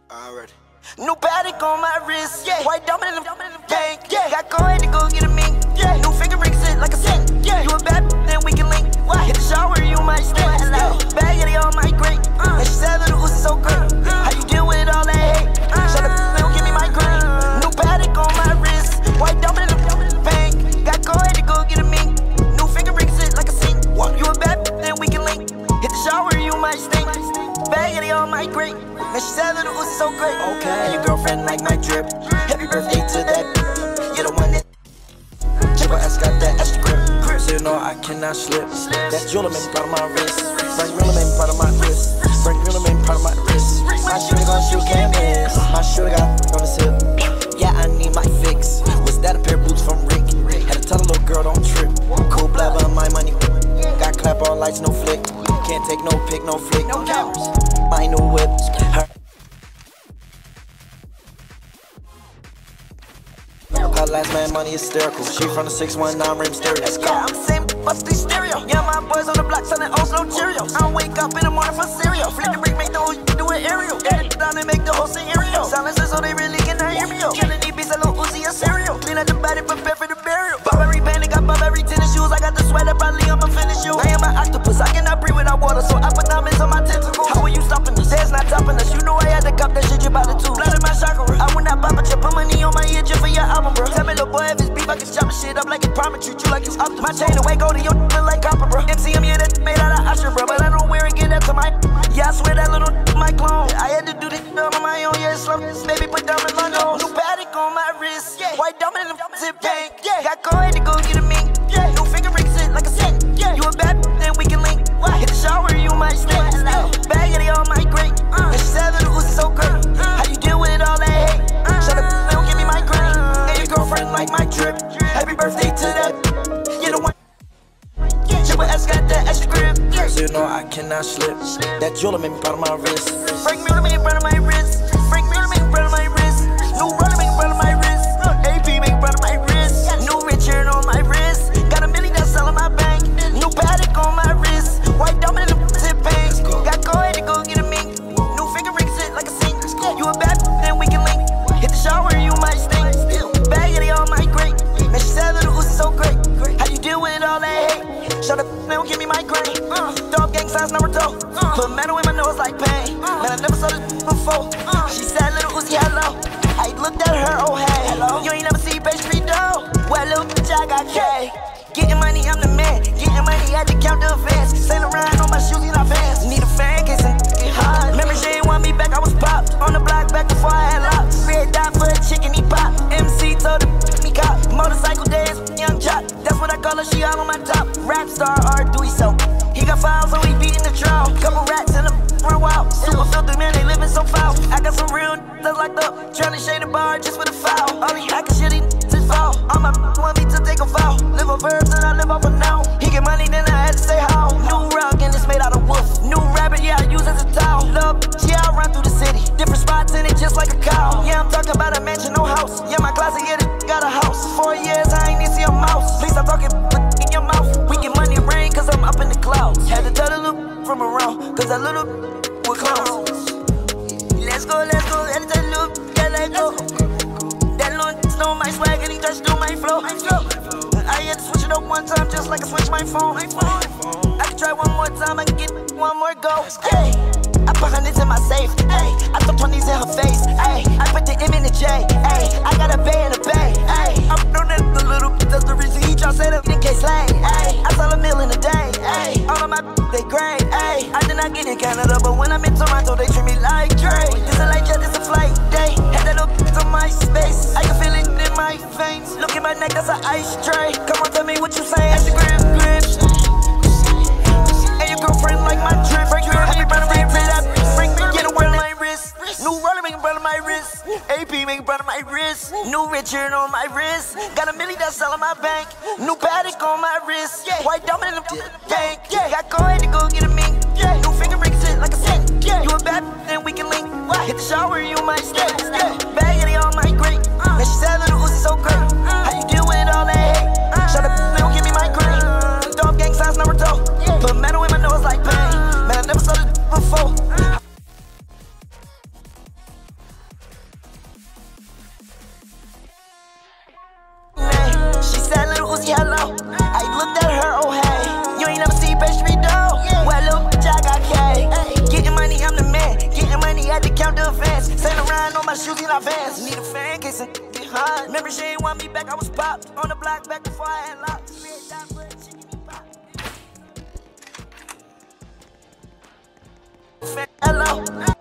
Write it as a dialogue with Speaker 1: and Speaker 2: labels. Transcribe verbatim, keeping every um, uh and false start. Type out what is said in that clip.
Speaker 1: Already.
Speaker 2: New Patek on my wrist, yeah. White diamond in the bank, yeah. Got coin to go get a mink, yeah. New finger ring sit like a sink, yeah. You a bad, then we can link. What? Hit the shower, you might stink. Bag it, all my great. Uh. And she said that it was so great. Uh. How you deal with all that hate? Uh. Shut up, they don't give me my green. New Patek on my wrist, white diamond in the bank. Got coin to go get a mink. New finger ring sit like a sink. What? You a bad, then we can link. Hit the shower, you might stink. Bag it, all my great. And she said that it was so great. Okay. And your girlfriend like my drip. Happy birthday to that. You're the one that. Triple S got that extra grip. So you know I cannot slip. That jewelry made part of my wrist. Frank Miller made part of my wrist. Frank Miller made part of my wrist. My shooter gon' shoot, can't miss. My shooter got on his hip. Yeah, I need my fix. Was that a pair of boots from Rick? Had to tell a little girl don't trip. Cool blabber, my money. Got clap all lights, no flick. Can't take no pic, no flick. No cameras. My new whip. Her Her last man money hysterical. She from the six one nine rim stereo. Let's go. Yeah, I'm the same bust the stereo. Yeah, my boys on the block selling Oslo Cheerios. I wake up in the morning for cereal. Flip the brick, make the whole do an aerial. Edit it down and make the whole scenario. Silences so they really cannot hear me. Killing these beats, a little Uzi and cereal. Clean up the body, prepare for the burial. Burberry bandit, got Burberry tennis shoes. I got the sweater, probably I'ma finish you. I am an octopus, I cannot breathe without water, so I put diamonds on my tentacles. How are you stopping us? There's not topping us. You know I had to cop that shit, you about it too. Blood in my chakra. I would not pop it, you put money on my ear just for your album, bro. Tell me, little boy, if it's beef, I can chop the shit up like it's promise. Treat you like it's up to my chain away, go to your feel like copper, bro. M C M, yeah, that made out of Usher, bro. But I don't wear it, get that to my. Yeah, I swear that little my clone. I had to do this on my own, yeah, slum. Baby, put diamonds on nose. New Patek on my wrist, yeah. White diamond in the zip bank, yeah. Got coin to go get a mink, yeah. New finger ring sit like a sink, yeah. You a bad, then we can link. What? Hit the shower, you might stink. Bag it, all my great. Uh. And she said that it was so great. Uh. How you deal with all that hate? Uh. Shut up, they don't give me my green. And your girlfriend like my drip. Happy birthday to that. You're the one. Triple S got that extra grip. So you know I cannot slip. That jewelry made me part of my wrist. Frank Miller made me part of my wrist. Frank Miller made me part of my wrist. New Roller made me part of my wrist. A P made me part of my wrist. New Richard on my wrist. Got a million that's selling my bank. New Patek on my wrist. White diamond in the zip bank. Got coin to go get a mink. New finger ring sit like a sink. You a bad, then we can link. Hit the shower, you might stink. Bag it, all my great. And she said that it was so great. How you deal with all that hate? Shut up, they don't give me my grain. Uh, dog gang signs number two. Uh, Put metal in my nose like pain. Uh, Man, I never saw this before. Uh, she said little Uzi hello. I looked at her, oh hey. Hello? You ain't never see Bay Street though. Well, little bitch, I got K. Getting money, I'm the man. Getting money, I had to count the advance. Sail around on my shoes, not fans. Need a fan, case and get hot. Remember, she ain't want me back, I was popped. On the block back before I had locks. Red dot for a chicken, he pop. M C told him, me cop. Motorcycle days, young chop. That's what I call her, she all on my top. Rap star, R. Dewey, so. He got files, so he beating the trial. Couple rats in the run wild. Super filthy, man, they living so foul. I got some real that's locked up. Tryna shade the bar just with a foul. All he hacking shit, he just foul. All my want me to take a foul. Live on verbs and I live off of now. He get money, then I had to say how. New rug and it's made out of wood. New rabbit, yeah, I use as a towel. Love, yeah, I run through the city. Different spots in it just like a cow. Yeah, I'm talking about a mansion, no house. Yeah, my closet, yeah, it got a house. Four years, I ain't need to see a mouse. Please stop talking in your mouth. We get money rain, cause I'm up in the clouds. Had to tell the little from around, cause that little with clowns. Let's go, let's go, and that little, yeah, let go. That little know my swag and he touched on my flow. I had to switch it up one time just like I switched my phone. I can try one more time, I can get one more go. Hey, I put hundreds in my safe. Hey, I throw twenties in her face. Hey, I put the M in the J. Hey, I got a bay in the bay. Hey, I'm known as the little, that's the reason he try to say that in case lane. Hey, I sell a meal in a day. Hey, all of my they great. Hey, I did not get in Canada, but when I'm in Toronto, they treat me like Dre. This a light jet, this a flight day. Had that little on my space. I can feel it in my veins. Look at my neck, that's an ice tray. Come on, tell me what you saying. Instagram grips. And your girlfriend like my drip. Happy birthday to that. Bring me, get a word on my wrist. New roller making bread on my wrist. A P making bread on my wrist. New Richard on my wrist. Got a million that's selling my bank. New Patek on my wrist. White diamond in the bank. Got coin to go get a mink. New finger ring sit like a sink. You a bad, then we can link. Hit the shower, you might stink. Bag it, all my great. And she said that it was so great. How you deal with all that hate? Shut up, they don't give me my green. Dog gang signs number two. Put metal in my nose like pain. Man, I never saw this before. Remember she ain't want me back, I was popped on the block back before I had locked. Hello.